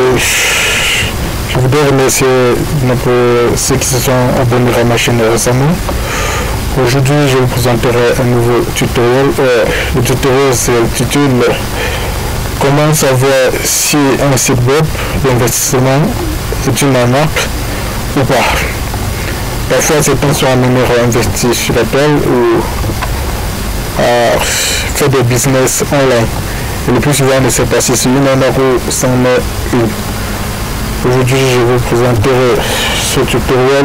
je voudrais remercier ceux qui se sont abonnés à ma chaîne récemment. Aujourd'hui, je vous présenterai un nouveau tutoriel. Le tutoriel s'intitule Comment savoir si un site web d'investissement est une arnaque ou pas. Parfois, certains sont amenés à investir sur la toile ou à faire des business online. Et le plus souvent, on ne sait pas si c'est une arnaque ou c'en est une. Aujourd'hui, je vous présenterai ce tutoriel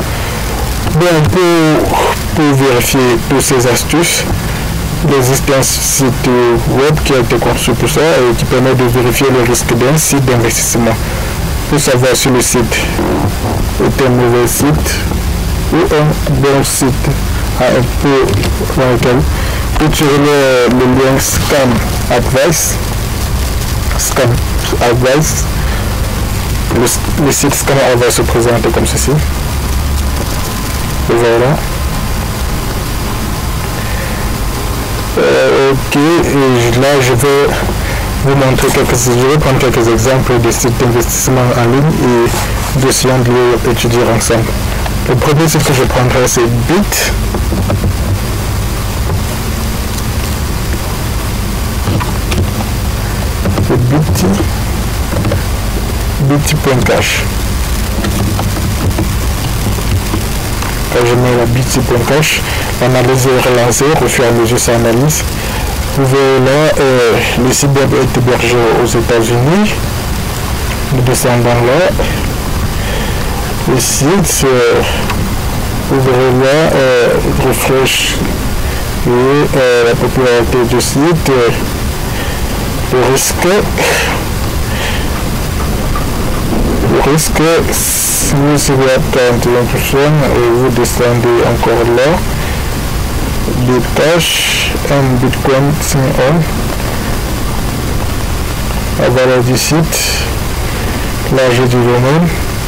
pour vérifier toutes ces astuces. Il existe un site web qui a été conçu pour ça et qui permet de vérifier le risque d'un site d'investissement. Pour savoir si le site est un mauvais site ou un bon site à un peu dans lequel vous tirez le lien Scam Advice. Le site Scam Advice se présente comme ceci. Et voilà. Ok, et là je vais vous montrer prendre quelques exemples de sites d'investissement en ligne et nous essayons de les étudier ensemble. Le premier site que je prendrai c'est Bitty.cash. Quand je mets la Bitty.cash, l'analyse est relancée, au fur et à mesure ça analyse. Vous voyez là, le site web est hébergé aux États-Unis. Nous descendons là. Le site, vous verrez là, refresh et la popularité du site, le risque, si vous êtes 41% et vous descendez encore là, les tâches, un Bitcoin sign-on, la valeur du site, l'âge du domaine,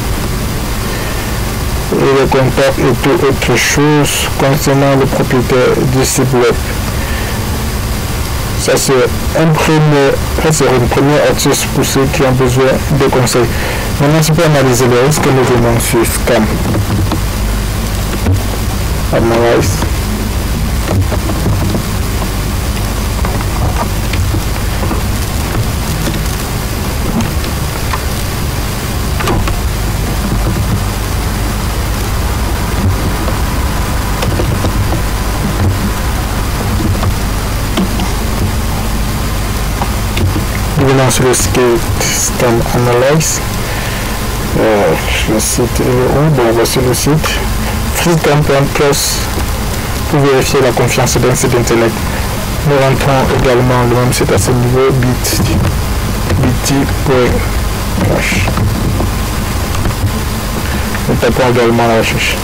et le contact et toute autre chose concernant le propriétaire du site web. Ça c'est une première astuce pour ceux qui ont besoin de conseils. Maintenant, tu peux analyser les risques que nous venons sur Scam. Analyse. Venons sur le site Scam Analyze. Le site est où? Bon, voici le site freecam.plus pour vérifier la confiance d'un site internet. Nous rentrons également le même site à ce niveau, bitty.cash. Nous tapons également la recherche.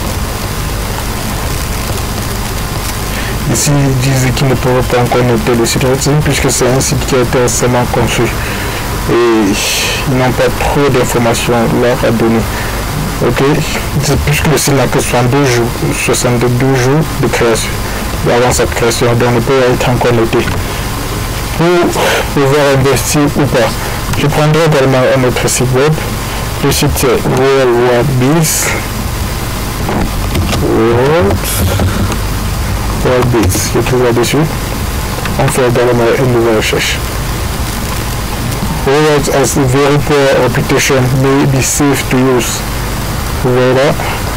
Ici, ils disent qu'ils ne peuvent pas encore noter le site puisque c'est un site qui a été récemment construit et ils n'ont pas trop d'informations là à donner. Ok, puisque le site n'a que 62 jours de création avant sa création, donc il peut être encore noté. Pour pouvoir investir ou pas, je prendrai également un autre site web. Le site c'est WorldBiz. Je trouve là-dessus. On fait également une nouvelle recherche. World has a very poor reputation, may be safe to use. Voilà.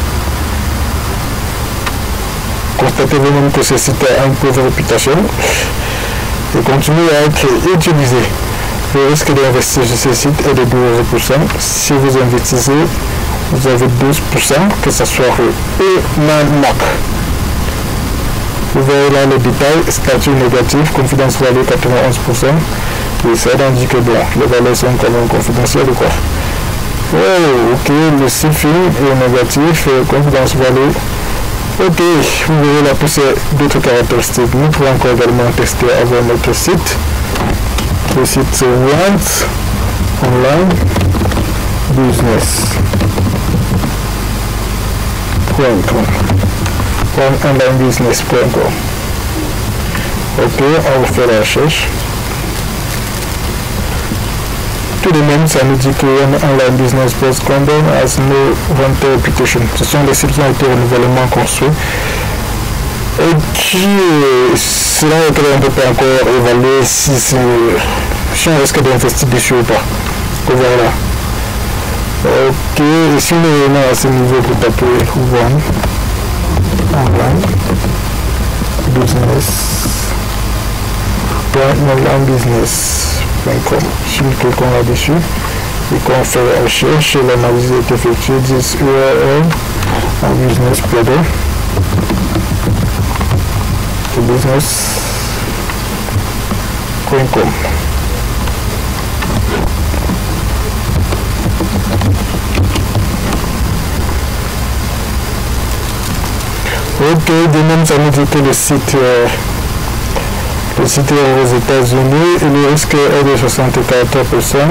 Constatez vous-même que ce site a une pauvre réputation et continue à être utilisé. Le risque d'investir sur ce site est de 12%. Si vous investissez, vous avez 12%, que ce soit une arnaque. Vous voyez là le détail, statut négatif, confidence value 91%. Et ça indique que bon, les valeurs sont quand même confidentielles ou quoi. Oh, ok, le site est négatif, confidence value. Ok, vous verrez là tous ces d'autres caractéristiques. Nous pouvons encore également tester avec notre site. Le site c'est Want Online Business. onlinebusiness.com. Ok, on va faire la recherche. tout de même, ça nous dit que Online Business Post Condom has no wanted reputation. Ce sont des sites qui ont été renouvellement construits et qui, cela est on ne peut pas encore évaluer si on risque d'investir dessus ou pas. Donc voilà. Ok, et si on est à ce niveau pour taper One Online Business onlinebusiness.com. Si nous cliquons là-dessus et qu'on fait la recherche, l'analyse est effectuée, 10 URL en business plugin business.com. Ok, de même ça nous dit que le site est aux États-Unis et le risque est de 64%.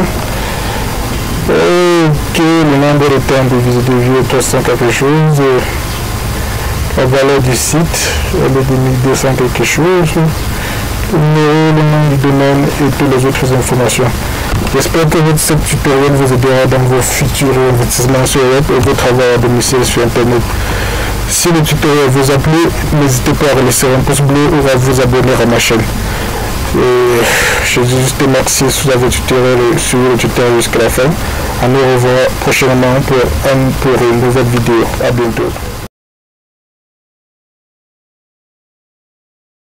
Ok, le nombre de temps de visite de vue est 300 quelque chose. La valeur du site elle est de 1200 quelque chose. Le nom du domaine et toutes les autres informations. J'espère que ce tutoriel vous aidera dans vos futurs investissements sur web et vos travaux à domicile sur Internet. Si le tutoriel vous a plu, n'hésitez pas à laisser un pouce bleu ou à vous abonner à ma chaîne. Et je dis juste merci si vous avez suivi le tutoriel jusqu'à la fin. À nous revoir prochainement pour une nouvelle vidéo. À bientôt.